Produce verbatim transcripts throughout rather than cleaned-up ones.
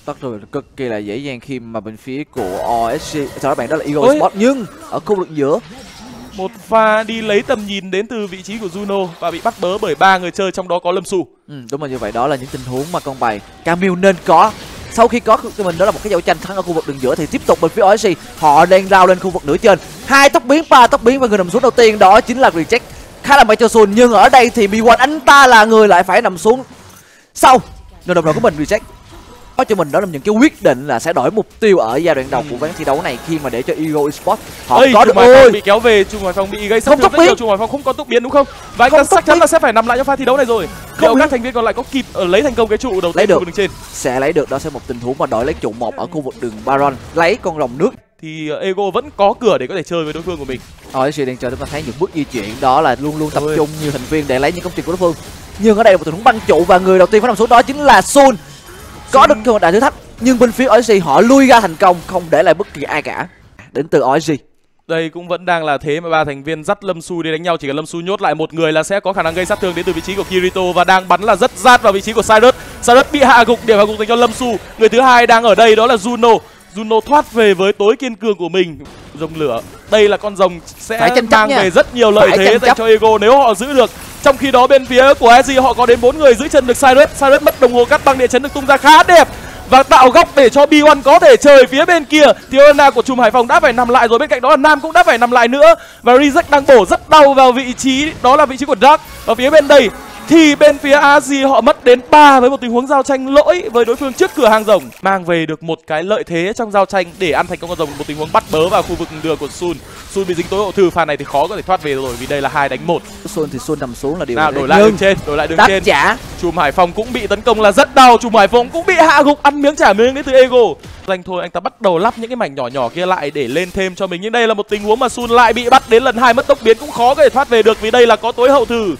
Tất rồi cực kỳ là dễ dàng khi mà bên phía của o ét giê sau đó bạn đó là Eagle Sport, nhưng ở khu vực giữa một pha đi lấy tầm nhìn đến từ vị trí của Juno và bị bắt bớ bởi ba người chơi, trong đó có Lâm Xu. Ừ, đúng là như vậy, đó là những tình huống mà con bài Camille nên có. Sau khi có cho mình đó là một cái giao tranh thắng ở khu vực đường giữa thì tiếp tục bên phía o ét giê họ đang lao lên khu vực nửa trên. Hai tốc biến, ba tốc biến và người nằm xuống đầu tiên đó chính là Reject, khá là may cho Sun, nhưng ở đây thì bê một anh ta là người lại phải nằm xuống sau nửa đồng đội của mình. Reject có cho mình đó là những cái quyết định là sẽ đổi mục tiêu ở giai đoạn đầu ừ. của ván thi đấu này khi mà để cho Eagle Esports họ Ê, có được ôi bị kéo về. Trung Hoài Phong bị gây sốc rất nhiều. Trung Hoài Phong không có tốc biến đúng không? Và anh ta chắc chắn là sẽ phải nằm lại trong pha thi đấu này rồi. Liệu các thành viên còn lại có kịp ở lấy thành công cái trụ đầu tiên của đường trên? Sẽ lấy được, đó sẽ một tình huống mà đổi lấy trụ một ở khu vực đường Baron, lấy con rồng nước thì Ego vẫn có cửa để có thể chơi với đối phương của mình. o ét giê đang chờ chúng ta thấy những bước di chuyển đó là luôn luôn tập Ôi. trung nhiều thành viên để lấy những công trình của đối phương. Nhưng ở đây là một tình huống băng trụ và người đầu tiên phải nằm xuống đó chính là Sun. Có được cơ hội đại thử thách nhưng bên phía o ét giê họ lui ra thành công, không để lại bất kỳ ai cả đến từ o ét giê. Đây cũng vẫn đang là thế mà ba thành viên dắt Lâm Xu đi đánh nhau, chỉ cần Lâm Xu nhốt lại một người là sẽ có khả năng gây sát thương đến từ vị trí của Kirito và đang bắn là rất rát vào vị trí của Cyrus. Cyrus bị hạ gục, điểm hạ gục dành cho Lâm Xu. Người thứ hai đang ở đây đó là Juno. Juno thoát về với tối kiên cường của mình. Rồng lửa, đây là con rồng sẽ mang về rất nhiều lợi thế dành cho Ego nếu họ giữ được. Trong khi đó bên phía của e giê họ có đến bốn người giữ chân được Cyrus. Cyrus mất đồng hồ cắt băng địa chấn được tung ra khá đẹp và tạo góc để cho bê một có thể chơi phía bên kia. Thì Ona của Trùm Hải Phòng đã phải nằm lại rồi, bên cạnh đó là Nam cũng đã phải nằm lại nữa. Và Reject đang bổ rất đau vào vị trí, đó là vị trí của Dark. Ở phía bên đây thì bên phía a giê họ mất đến ba với một tình huống giao tranh lỗi với đối phương trước cửa hàng rồng, mang về được một cái lợi thế trong giao tranh để ăn thành công con rồng. Một tình huống bắt bớ vào khu vực đường của Sun. Sun bị dính tối hậu thư, pha này thì khó có thể thoát về rồi vì đây là hai đánh một. Sun thì Sun nằm xuống là điều nào đổi lại đường trên, đổi lại đường trên. Trả. Trùm Hải Phòng cũng bị tấn công là rất đau, Trùm Hải Phòng cũng bị hạ gục, ăn miếng trả miếng đến từ Ego. Danh thôi anh ta bắt đầu lắp những cái mảnh nhỏ nhỏ kia lại để lên thêm cho mình, nhưng đây là một tình huống mà Sun lại bị bắt đến lần hai, mất tốc biến cũng khó có thể thoát về được vì đây là có tối hậu thư.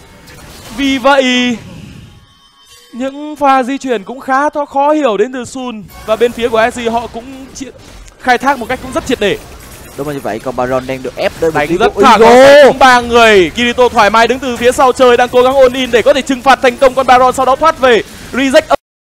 Vì vậy những pha di chuyển cũng khá to khó hiểu đến từ Sun và bên phía của e giê họ cũng khai thác một cách cũng rất triệt để. Đúng là như vậy, còn Baron đang được ép đến đánh rất thẳng ba người. Kirito thoải mái đứng từ phía sau chơi, đang cố gắng ôn in để có thể trừng phạt thành công con Baron, sau đó thoát về. Reject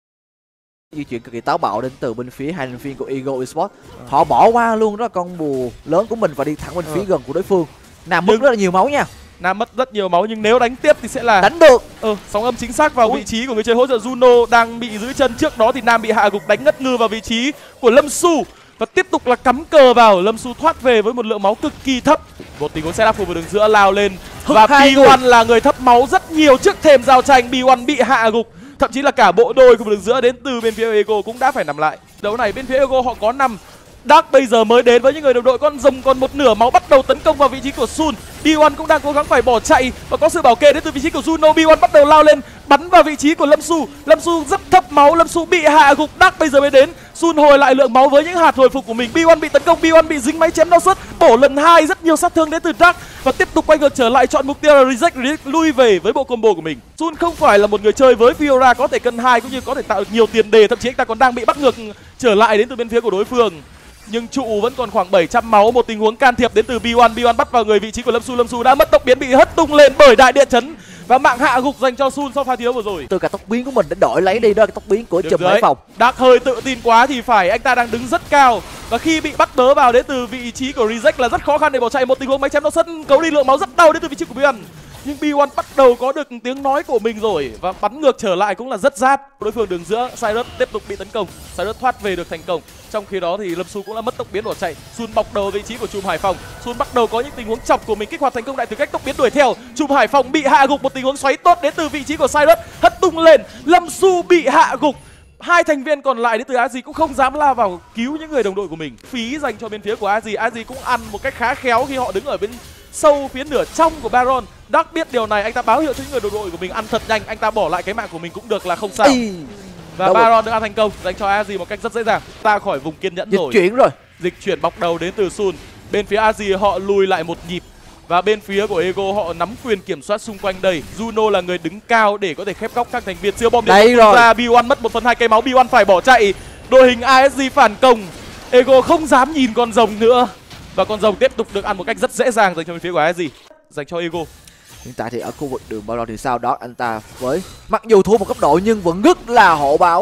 di chuyển cực kỳ táo bạo đến từ bên phía hai thành viên của Eagle Esports. À. Họ bỏ qua luôn đó con bùa lớn của mình và đi thẳng bên phía à. gần của đối phương. Nam mất rất là nhiều máu nha. Nam mất rất nhiều máu nhưng nếu đánh tiếp thì sẽ là đánh được. Ờ, sóng âm chính xác vào Ui. vị trí của người chơi hỗ trợ Juno đang bị giữ chân. Trước đó thì Nam bị hạ gục, đánh ngất ngư vào vị trí của Lâm Xu và tiếp tục là cắm cờ vào. Lâm Xu thoát về với một lượng máu cực kỳ thấp. Một tình huống setup khu vực đường giữa lao lên và bê một là người thấp máu rất nhiều trước thềm giao tranh. bê một bị hạ gục, thậm chí là cả bộ đôi khu vực đường giữa đến từ bên phía Ego cũng đã phải nằm lại. Đấu này bên phía Ego họ có năm. Dark bây giờ mới đến với những người đồng đội, con rồng còn một nửa máu bắt đầu tấn công vào vị trí của Sun. bê một cũng đang cố gắng phải bỏ chạy và có sự bảo kê đến từ vị trí của Juno. bê một bắt đầu lao lên bắn vào vị trí của Lâm Xu. Lâm Xu rất thấp máu, Lâm Xu bị hạ gục. Dark bây giờ mới đến. Sun hồi lại lượng máu với những hạt hồi phục của mình. bê một bị tấn công, bê một bị dính máy chém đau suất, bổ lần hai rất nhiều sát thương đến từ Dark và tiếp tục quay ngược trở lại chọn mục tiêu là Reject. Reject lui về với bộ combo của mình. Sun không phải là một người chơi với Fiora có thể cân hai cũng như có thể tạo được nhiều tiền đề, thậm chí anh ta còn đang bị bắt ngược trở lại đến từ bên phía của đối phương. Nhưng trụ vẫn còn khoảng bảy trăm máu. Một tình huống can thiệp đến từ bê một. bê một bắt vào người vị trí của Lâm Xu. Lâm Xu đã mất tốc biến, bị hất tung lên bởi đại địa chấn và mạng hạ gục dành cho Sun sau pha thi đấu vừa rồi. Từ cả tốc biến của mình để đổi lấy đi đó, cái tốc biến của Trùm Hải Phòng. Dark hơi tự tin quá thì phải, anh ta đang đứng rất cao và khi bị bắt bớ vào đến từ vị trí của Reject là rất khó khăn để bỏ chạy. Một tình huống máy chém nó sân cấu đi lượng máu rất đau đến từ vị trí của bê một. Nhưng bê một bắt đầu có được tiếng nói của mình rồi và bắn ngược trở lại cũng là rất rát. Đối phương đường giữa Cyrus tiếp tục bị tấn công, Cyrus thoát về được thành công. Trong khi đó thì Lâm Xu cũng đã mất tốc biến bỏ chạy. Sun bọc đầu vị trí của Trùm Hải Phòng. Sun bắt đầu có những tình huống chọc của mình, kích hoạt thành công đại từ cách tốc biến đuổi theo. Trùm Hải Phòng bị hạ gục, một tình huống xoáy tốt đến từ vị trí của Cyrus, hất tung lên. Lâm Xu bị hạ gục. Hai thành viên còn lại đến từ a giê cũng không dám lao vào cứu những người đồng đội của mình. Phí dành cho bên phía của a giê. a giê cũng ăn một cách khá khéo khi họ đứng ở bên sâu phía nửa trong của Baron. Dark biết điều này, anh ta báo hiệu cho những người đồng đội của mình ăn thật nhanh, anh ta bỏ lại cái mạng của mình cũng được là không sao. Ý. Và Đâu Baron được ăn thành công dành cho a giê một cách rất dễ dàng, ra khỏi vùng kiên nhẫn dịch rồi. Dịch chuyển rồi. Dịch chuyển bọc đầu đến từ Sun. Bên phía a giê họ lùi lại một nhịp và bên phía của Ego họ nắm quyền kiểm soát xung quanh đây. Juno là người đứng cao để có thể khép góc các thành viên. Siêu bom đây rồi. Ra bê một mất một phần hai cây máu, bê một phải bỏ chạy. Đội hình a ét giê phản công. Ego không dám nhìn con rồng nữa và con rồng tiếp tục được ăn một cách rất dễ dàng dành cho bên phía của a ét giê, dành cho Ego. Hiện tại thì ở khu vực đường Baron thì sao đó, anh ta với mặc dù thua một cấp độ nhưng vẫn rất là hộ báo.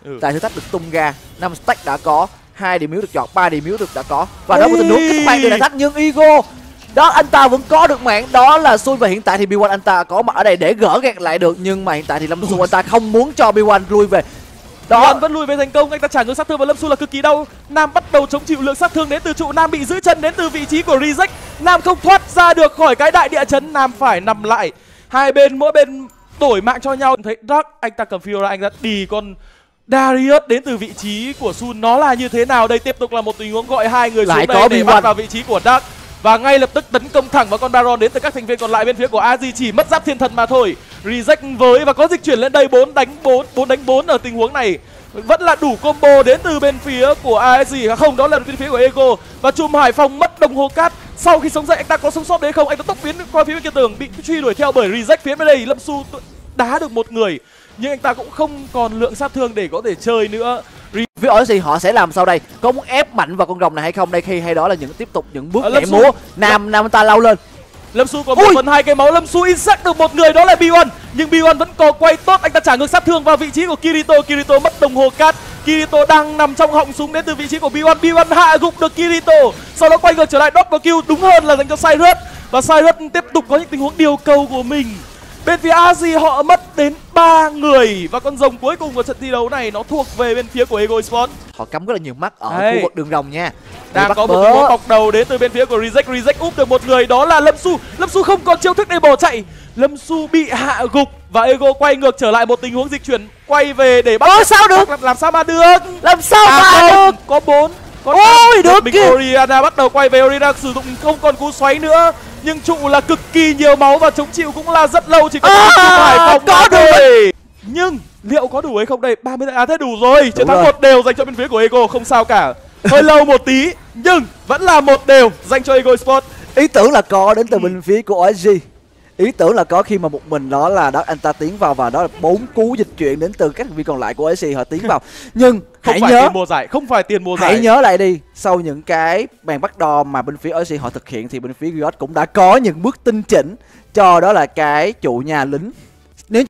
Ừ. Đại thử thách được tung ra, năm stack đã có, hai điểm yếu được chọn, ba điểm yếu được đã có. Và đó một tình huống kích hoạt được đại thách, nhưng Igo đó anh ta vẫn có được mạng, đó là Sun. Và hiện tại thì bê một anh ta có mặt ở đây để gỡ gạt lại được, nhưng mà hiện tại thì Lâm Su anh ta không muốn cho bê một lui về. Đó vẫn lùi về thành công, anh ta trả ngược sát thương và Lâm Su là cực kỳ đau. Nam bắt đầu chống chịu lượng sát thương đến từ trụ, Nam bị giữ chân đến từ vị trí của Reject. Nam không thoát ra được khỏi cái đại địa chấn, Nam phải nằm lại. Hai bên mỗi bên đổi mạng cho nhau. Thấy Dark anh ta cầm Fiora, anh ta đi con Darius đến từ vị trí của Sun, nó là như thế nào đây? Tiếp tục là một tình huống gọi hai người lại xuống đây để bắt vào vị trí của Dark và ngay lập tức tấn công thẳng vào con Baron đến từ các thành viên còn lại bên phía của a giê, chỉ mất giáp thiên thần mà thôi. Reject với và có dịch chuyển lên đây, bốn đánh bốn, bốn đánh bốn ở tình huống này vẫn là đủ combo đến từ bên phía của a ét giê. Không, đó là bên phía của Ego. Và Chùm Hải Phòng mất đồng hồ cát. Sau khi sống dậy anh ta có sống sót đấy không? Anh ta tốc biến qua phía bên kia tường, bị truy đuổi theo bởi Reject. Phía bên đây Lâm Su đá được một người, nhưng anh ta cũng không còn lượng sát thương để có thể chơi nữa. Với ở gì họ sẽ làm sau đây? Có muốn ép mạnh vào con rồng này hay không đây, khi hay đó là những tiếp tục những bước nhảy múa. Nam Nam ta lao lên. Lâm Su còn một phần hai cây máu, Lâm Su insect được một người, đó là bê một, nhưng bê một vẫn có quay tốt, anh ta trả ngược sát thương vào vị trí của Kirito. Kirito mất đồng hồ cát, Kirito đang nằm trong họng súng đến từ vị trí của bê một. bê một hạ gục được Kirito, sau đó quay ngược trở lại double kill, đúng hơn là dành cho Cyrus. Và Cyrus tiếp tục có những tình huống điều cầu của mình. Bên phía a giê họ mất đến ba người và con rồng cuối cùng của trận thi đấu này nó thuộc về bên phía của Ego Esports. Họ cắm rất là nhiều mắt ở Đây. khu vực đường rồng nha. Đang có một tình huống bọc đầu đến từ bên phía của Reject. Reject úp được một người, đó là Lâm Su. Lâm Su không còn chiêu thức để bỏ chạy. Lâm Su bị hạ gục và Ego quay ngược trở lại một tình huống dịch chuyển quay về để bắt. Ơ sao được? Làm, làm sao mà được? Làm sao à, mà không. được? Có bốn. Có ôi được mình kìa. Oriana bắt đầu quay về, Oriana sử dụng không còn cú xoáy nữa, nhưng trụ là cực kỳ nhiều máu và chống chịu cũng là rất lâu, chỉ có à, Chùm Hải Phòng có được. Nhưng liệu có đủ hay không đây? ba mươi à thế đủ rồi. Chiến thắng một đều dành cho bên phía của Ego, không sao cả. Hơi lâu một tí nhưng vẫn là một đều dành cho Ego Esports. Ý tưởng là có đến từ bên phía của o ét giê. Ý tưởng là có khi mà một mình đó là đó anh ta tiến vào, và đó là bốn cú dịch chuyển đến từ các thành viên còn lại của o ét giê họ tiến vào. Nhưng không hãy phải nhớ tiền mùa giải, không phải tiền mùa giải. Hãy nhớ lại đi, sau những cái bàn bắt đo mà bên phía o ét giê họ thực hiện thì bên phía Riot cũng đã có những bước tinh chỉnh cho đó là cái trụ nhà lính. Nếu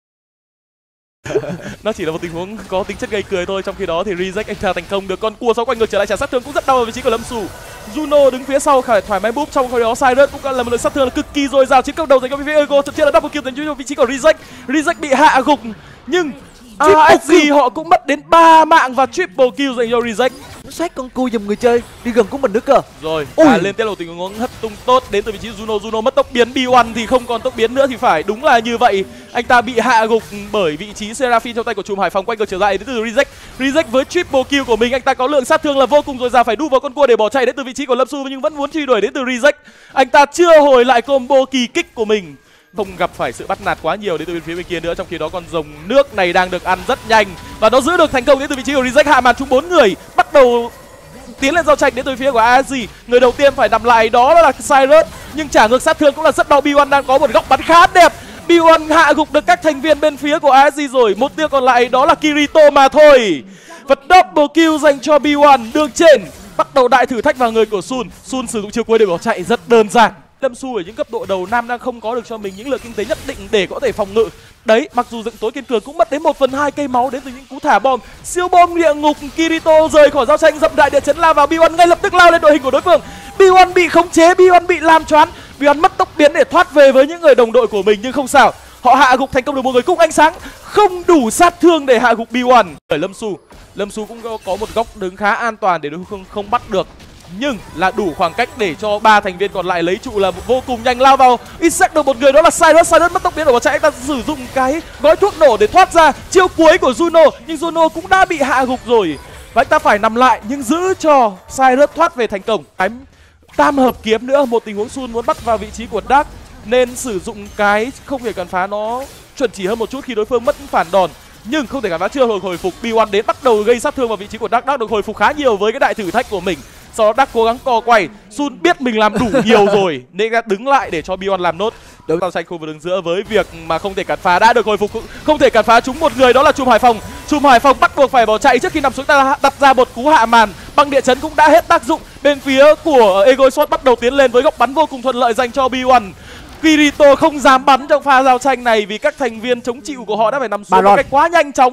nó chỉ là một tình huống có tính chất gây cười thôi. Trong khi đó thì Reject anh ta thành công được con cua, sau quay ngược trở lại trả sát thương cũng rất đau ở vị trí của Lâm Su. Juno đứng phía sau khải thoải mái búp, trong khi đó Cyrus cũng là một lượng sát thương là cực kỳ dồi dào. Chiến công đầu dành cho phía Ego, thậm chí là double kill dành cho vị trí của Reject. Reject bị hạ gục nhưng a ét giê họ cũng mất đến ba mạng và triple kill dành cho Reject. sát con cua giùm người chơi đi gần của mình nữa cơ. Rồi và lên tiếp một tình huống hất tung tốt đến từ vị trí Juno. Juno mất tốc biến, bê một thì không còn tốc biến nữa thì phải, đúng là như vậy. Anh ta bị hạ gục bởi vị trí Seraphine trong tay của Chùm Hải Phòng. Quay ngược trở lại đến từ Reject. Reject với triple kill của mình, anh ta có lượng sát thương là vô cùng dồi dào, phải đu vào con cua để bỏ chạy đến từ vị trí của Lâm Su, nhưng vẫn muốn truy đuổi đến từ Reject. Anh ta chưa hồi lại combo kỳ kích của mình, không gặp phải sự bắt nạt quá nhiều đến từ bên phía bên kia nữa. Trong khi đó con rồng nước này đang được ăn rất nhanh và nó giữ được thành công đến từ vị trí của Reject. Hạ màn trúng bốn người, bắt đầu tiến lên giao tranh đến từ phía của a ét giê. Người đầu tiên phải nằm lại đó là Cyrus, nhưng trả ngược sát thương cũng là rất đau. bê một đang có một góc bắn khá đẹp. bê một hạ gục được các thành viên bên phía của a ét giê rồi. Một tiêu còn lại đó là Kirito mà thôi. Và double kill dành cho bê một. Đường trên bắt đầu đại thử thách vào người của Sun. Sun sử dụng chiêu cuối để bỏ chạy rất đơn giản. Lâm Su ở những cấp độ đầu Nam đang không có được cho mình những lượng kinh tế nhất định để có thể phòng ngự. Đấy, mặc dù dựng tối kiên cường cũng mất đến một phần hai cây máu đến từ những cú thả bom. Siêu bom địa ngục, Kirito rời khỏi giao tranh, dậm đại địa chấn lao vào. bê một ngay lập tức lao lên đội hình của đối phương. bê một bị khống chế, bê một bị làm choáng. bê một mất tốc biến để thoát về với những người đồng đội của mình, nhưng không sao. Họ hạ gục thành công được một người. Cung ánh sáng không đủ sát thương để hạ gục bê một. Bởi Lâm Su, Lâm Su cũng có, có một góc đứng khá an toàn để đối phương không bắt được, nhưng là đủ khoảng cách để cho ba thành viên còn lại lấy trụ là vô cùng nhanh lao vào. Insect được một người đó là Cyrus. Cyrus mất tốc biến để bỏ chạy, anh ta sử dụng cái gói thuốc nổ để thoát ra. Chiêu cuối của Juno, nhưng Juno cũng đã bị hạ gục rồi và anh ta phải nằm lại, nhưng giữ cho Cyrus thoát về thành công. Cái tam hợp kiếm nữa, một tình huống Sun muốn bắt vào vị trí của Dark nên sử dụng cái không thể cản phá nó chuẩn chỉ hơn một chút khi đối phương mất phản đòn, nhưng không thể cản phá chưa hồi hồi phục. bê một đến bắt đầu gây sát thương vào vị trí của Dark. Dark được hồi phục khá nhiều với cái đại thử thách của mình. Sau đó Dark cố gắng co quay. Sun biết mình làm đủ nhiều rồi nên đã đứng lại để cho bê một làm nốt. Đấu giao tranh khu vực đường giữa với việc mà không thể cản phá đã được hồi phục, không thể cản phá trúng một người đó là Chùm Hải Phòng. Chùm Hải Phòng bắt buộc phải bỏ chạy trước khi nằm xuống, ta đặt ra một cú hạ màn. Băng địa chấn cũng đã hết tác dụng. Bên phía của Ego Esports bắt đầu tiến lên với góc bắn vô cùng thuận lợi dành cho bê một. Kirito không dám bắn trong pha giao tranh này vì các thành viên chống chịu của họ đã phải nằm xuống một cách quá nhanh chóng.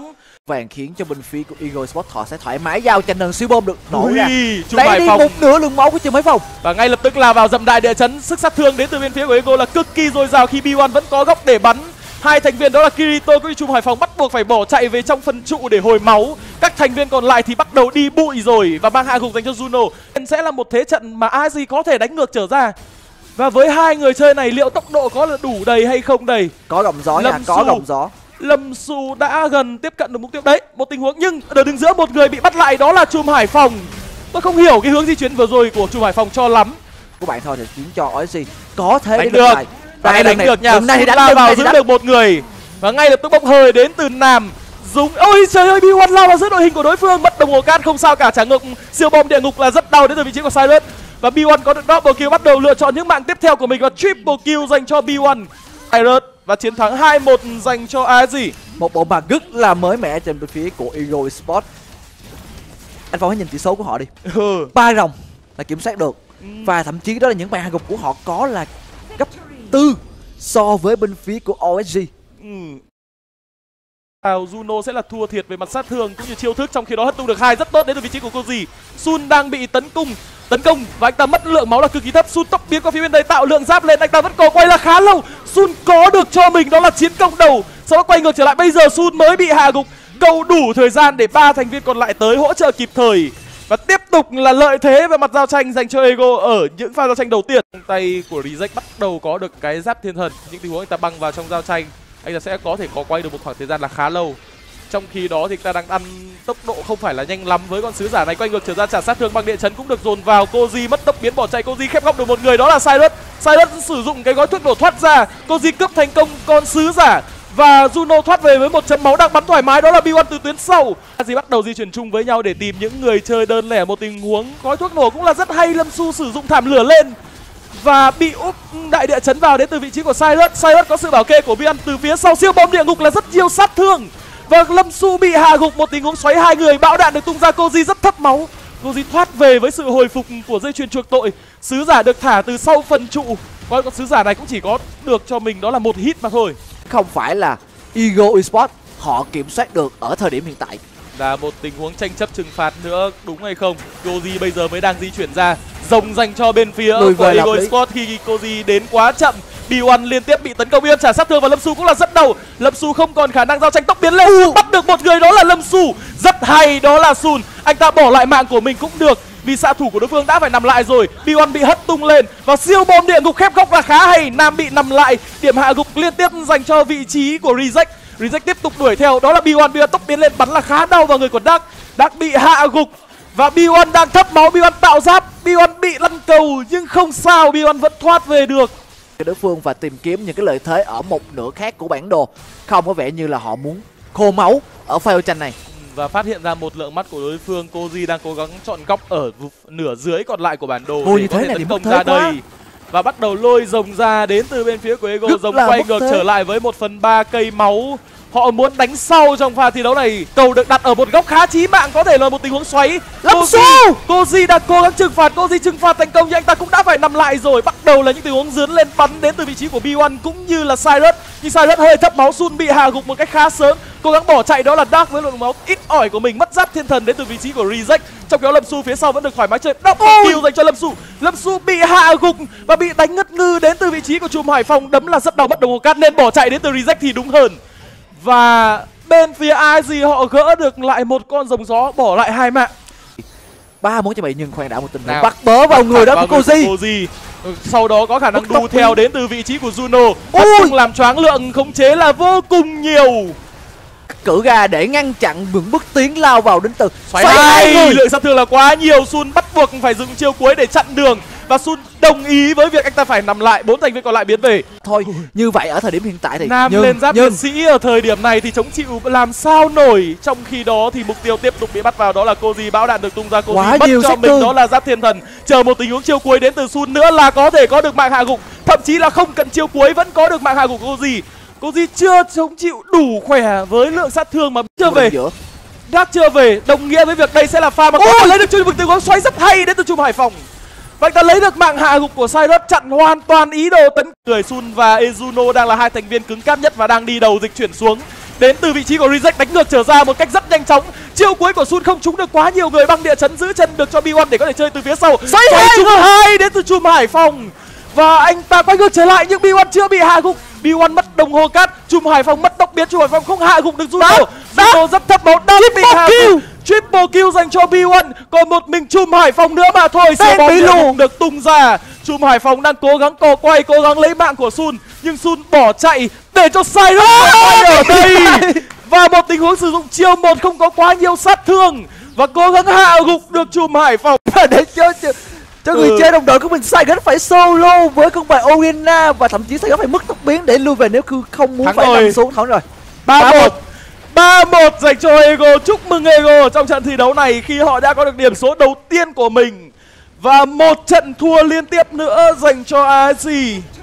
vàng khiến cho bên phía của Eagle Sport họ sẽ thoải mái giao tranh, siêu bom được nổ ra. Chung Lấy Hải đi Phòng một nửa lượng máu của Trừ Hải Phòng. và ngay lập tức là vào dậm đại địa chấn. Sức sát thương đến từ bên phía của Eagle là cực kỳ dồi dào khi bê một vẫn có góc để bắn. Hai thành viên đó là Kirito cũng như Chung Hải Phòng bắt buộc phải bỏ chạy về trong phần trụ để hồi máu. Các thành viên còn lại thì bắt đầu đi bụi rồi và mang hạ gục dành cho Juno. Sẽ là một thế trận mà a giê có thể đánh ngược trở ra. Và với hai người chơi này liệu tốc độ có là đủ đầy hay không đầy? Có gồng gió nha, có gồng gió. Lâm Su đã gần tiếp cận được mục tiêu đấy, một tình huống nhưng ở đứng giữa một người bị bắt lại đó là Chùm Hải Phòng. Tôi không hiểu cái hướng di chuyển vừa rồi của Chùm Hải Phòng cho lắm. Của bạn thôi thì khiến cho o ét xê có thể đánh được. Đây đánh được nha. Này thì đánh lao được, vào này giữ đánh. được một người và ngay lập tức bốc hơi đến từ Nam. Dũng, ôi trời ơi, bê một lao vào giữa đội hình của đối phương, mất đồng hồ cát không sao cả, trả ngược siêu bom địa ngục là rất đau đến từ vị trí của Silent. Và bê một có được double kill, bắt đầu lựa chọn những mạng tiếp theo của mình và triple kill dành cho bê một. Silent và chiến thắng hai một dành cho a giê. Một bộ mặt rất là mới mẻ trên bên phía của Eagle Sport. Anh Phong hãy nhìn tỷ số của họ đi. Ừ. Ba rồng là kiểm soát được. Ừ. Và thậm chí đó là những bàn hạ gục của họ có là gấp tư so với bên phía của o ét giê. Ừ. Juno sẽ là thua thiệt về mặt sát thương cũng như chiêu thức, trong khi đó hất tung được hai rất tốt đến từ vị trí của Koji. Sun đang bị tấn công tấn công và anh ta mất lượng máu là cực kỳ thấp. Sun tốc biến qua phía bên đây tạo lượng giáp lên, anh ta vẫn còn quay là khá lâu. Sun có được cho mình đó là chiến công đầu, sau đó quay ngược trở lại. Bây giờ Sun mới bị hạ gục, cầu đủ thời gian để ba thành viên còn lại tới hỗ trợ kịp thời và tiếp tục là lợi thế về mặt giao tranh dành cho Ego ở những pha giao tranh đầu tiên. Tay của Reject bắt đầu có được cái giáp thiên thần, những tình huống anh ta băng vào trong giao tranh anh ta sẽ có thể có quay được một khoảng thời gian là khá lâu. Trong khi đó thì ta đang ăn tốc độ không phải là nhanh lắm với con sứ giả này. Quay ngược trở ra trả sát thương bằng địa chấn cũng được dồn vào. Koji mất tốc biến bỏ chạy, Koji khép góc được một người đó là Silent. Silent sử dụng cái gói thuốc nổ thoát ra, Koji cướp thành công con sứ giả và Juno thoát về với một chấm máu đang bắn thoải mái, đó là bê một từ tuyến sau. a giê bắt đầu di chuyển chung với nhau để tìm những người chơi đơn lẻ. Một tình huống gói thuốc nổ cũng là rất hay, Lâm Su sử dụng thảm lửa lên và bị úp đại địa chấn vào đến từ vị trí của Silent. Silent có sự bảo kê của bê một từ phía sau, siêu bom địa ngục là rất nhiều sát thương và Lâm Su bị hạ gục. Một tình huống xoáy hai người, bão đạn được tung ra, Koji rất thấp máu. Koji thoát về với sự hồi phục của dây chuyền chuộc tội. Sứ giả được thả từ sau phần trụ, coi con sứ giả này cũng chỉ có được cho mình đó là một hit mà thôi. Không phải là Eagle Esports họ kiểm soát được ở thời điểm hiện tại. Là một tình huống tranh chấp trừng phạt nữa, đúng hay không? Koji bây giờ mới đang di chuyển ra, rồng dành cho bên phía Lùi của Eagle Esports khi Koji đến quá chậm. bê một liên tiếp bị tấn công, bê một trả sát thương và Lâm Su cũng là rất đầu. Lâm Su không còn khả năng giao tranh, tốc biến lên, uh. bắt được một người đó là Lâm Su. Rất hay, đó là Sun. Anh ta bỏ lại mạng của mình cũng được vì xạ thủ của đối phương đã phải nằm lại rồi. bê một bị hất tung lên và siêu bom địa ngục khép góc là khá hay. Nam bị nằm lại, điểm hạ gục liên tiếp dành cho vị trí của Reject. Reject tiếp tục đuổi theo, đó là bê một. bê một tốc biến lên bắn là khá đau vào người của Dark. Dark bị hạ gục và bê một đang thấp máu, bê một tạo giáp, bê một bị lăn cầu nhưng không sao, bê một vẫn thoát về được. Đối phương và tìm kiếm những cái lợi thế ở một nửa khác của bản đồ, không có vẻ như là họ muốn khô máu ở pha tranh này. Và phát hiện ra một lượng mắt của đối phương, Koji đang cố gắng chọn góc ở nửa dưới còn lại của bản đồ Ôi, để có thế thể này tấn thì công mất ra thế quá. đây và bắt đầu lôi rồng ra đến từ bên phía của Ego. Rất Rồng là quay mất ngược thế. trở lại với một phần ba cây máu. Họ muốn đánh sau trong pha thi đấu này. Cầu được đặt ở một góc khá chí mạng, có thể là một tình huống xoáy. Koji, Koji đang cố gắng trừng phạt, Koji trừng phạt thành công nhưng anh ta cũng đã phải nằm lại rồi. Bắt đầu là những tình huống dướn lên bắn đến từ vị trí của bê một cũng như là Silent. Nhưng Silent hơi thấp máu, Sun bị hạ gục một cách khá sớm. Cố gắng bỏ chạy đó là Dark với lượng máu ít ỏi của mình, mất giáp thiên thần đến từ vị trí của Reject. Trong đó Lâm Su phía sau vẫn được thoải mái chơi double kill dành cho Lâm Su. Lâm Su bị hạ gục và bị đánh ngất ngư đến từ vị trí của Chùm Hải Phòng, đấm là rất đau, mất đồng hồ cát nên bỏ chạy đến từ Reject thì đúng hơn. Và bên phía a giê họ gỡ được lại một con rồng gió, bỏ lại hai mạng. Ba muốn cho bị nhưng khoan đã một tình huống bắt bớ vào người đó của Koji. Koji. Sau đó có khả năng Bất đu theo đến từ vị trí của Juno. Ôi. Không làm choáng lượng khống chế là vô cùng nhiều. Cử ra để ngăn chặn những bước tiến lao vào đến từ Xoáy hai, lượng sát thương là quá nhiều. Sun bắt buộc phải dùng chiêu cuối để chặn đường và Sun đồng ý với việc anh ta phải nằm lại. Bốn thành viên còn lại biến về. Thôi như vậy ở thời điểm hiện tại thì Nam nhưng, lên giáp nhưng... liệt sĩ ở thời điểm này thì chống chịu làm sao nổi. Trong khi đó thì mục tiêu tiếp tục bị bắt vào đó là Koji. Bão đạn được tung ra, Koji mất cho mình đó là giáp thiên thần. Chờ một tình huống chiêu cuối đến từ Sun nữa là có thể có được mạng hạ gục, thậm chí là không cần chiêu cuối vẫn có được mạng hạ gục của Koji. Koji chưa chống chịu đủ khỏe với lượng sát thương mà chưa về. Dark chưa về, đồng nghĩa với việc đây sẽ là pha mà có lấy được cho một tình huống xoáy rất hay đến từ Chùm Hải Phòng. Và anh ta lấy được mạng hạ gục của Silent, chặn hoàn toàn ý đồ tấn người. Sun và Ezuno đang là hai thành viên cứng cáp nhất và đang đi đầu dịch chuyển xuống. đến từ vị trí của Reject đánh ngược trở ra một cách rất nhanh chóng. Chiêu cuối của Sun không trúng được quá nhiều người, băng địa chấn giữ chân được cho B một để có thể chơi từ phía sau. Xoay trúng hai đến từ Chùm Hải Phòng và anh ta quay ngược trở lại nhưng B một chưa bị hạ gục. B một mất đồng hồ cát, Chùm Hải Phòng mất tốc biến, Chùm Hải Phòng không hạ gục được Juno. Juno rất thấp máu, đang bị hạ gục. Triple kill dành cho B một, còn một mình Chùm Hải Phòng nữa mà thôi. Sẽ bóng lù được tung ra. Chùm Hải Phòng đang cố gắng cò quay, cố gắng lấy mạng của Sun, nhưng Sun bỏ chạy để cho Cyrus ở đây. Và một tình huống sử dụng chiêu một không có quá nhiều sát thương và cố gắng hạ gục được Chùm Hải Phòng. Để cho cho người ừ. chơi đồng đội của mình Cyrus phải solo với con bài Orianna và thậm chí Cyrus phải mất tốc biến để lui về nếu cứ không muốn thắng phải rồi. nằm xuống. Thắng rồi. ba một ba một dành cho Ego. Chúc mừng Ego trong trận thi đấu này khi họ đã có được điểm số đầu tiên của mình. Và một trận thua liên tiếp nữa dành cho a ét giê.